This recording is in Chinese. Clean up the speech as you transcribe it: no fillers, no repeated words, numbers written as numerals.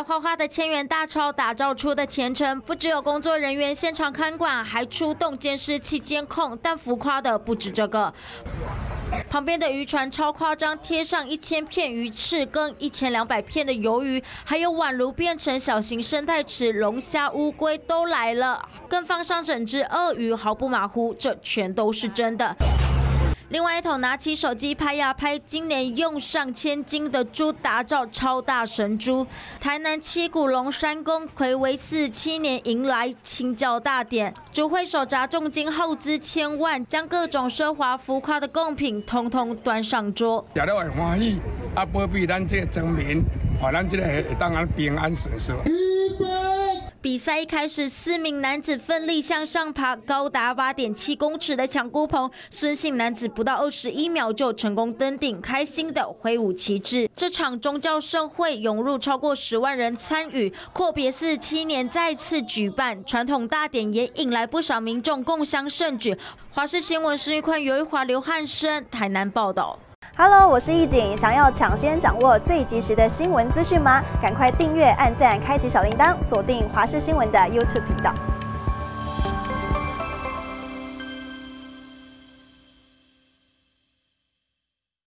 白花花的千元大钞打造出的前程，不只有工作人员现场看管，还出动监视器监控。但浮夸的不止这个。 旁边的渔船超夸张，贴上1000片鱼翅跟1200片的鱿鱼，还有宛如变成小型生态池，龙虾、乌龟都来了，更放上整只鳄鱼，毫不马虎，这全都是真的。 另外一头拿起手机拍呀拍，今年用上千斤的猪打造超大神猪。台南七股龙山宫睽违47年迎来清教大典，主会手砸重金耗资1000万，将各种奢华浮夸的贡品通通端上桌。 食了会欢喜，啊，保庇咱这个庄民，让咱这个会当安平安顺遂。 比赛一开始，4名男子奋力向上爬，高达8.7公尺的抢孤棚。孙姓男子不到21秒就成功登顶，开心的挥舞旗帜。这场宗教盛会涌入超过10万人参与，阔别47年再次举办，传统大典也引来不少民众共襄盛举。华视新闻施玉宽、尤玉华、刘汉生台南报道。 Hello， 我是易景。想要抢先掌握最及时的新闻资讯吗？赶快订阅、按赞、开启小铃铛，锁定华视新闻的 YouTube 频道。